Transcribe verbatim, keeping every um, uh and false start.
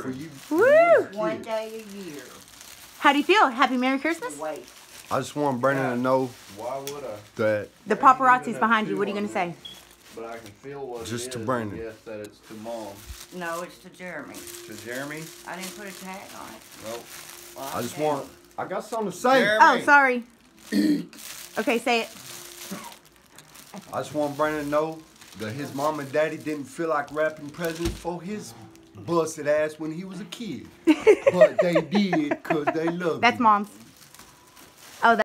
for you. Woo! One day a year. How do you feel? Happy Merry Christmas? Wait. I just want Brandon to know Why would I? that The paparazzi's behind you. What are you going to say? But I can feel what Just it to is, Brandon. and Yes, that it's to Mom. No, it's to Jeremy. To Jeremy? I didn't put a tag on it. Nope. Well, I just can. want. I got something to say. Jeremy. Oh, sorry. Okay, say it. I just want Brandon to know that his mom and daddy didn't feel like wrapping presents for his busted ass when he was a kid. But they did because they love him. That's Mom's.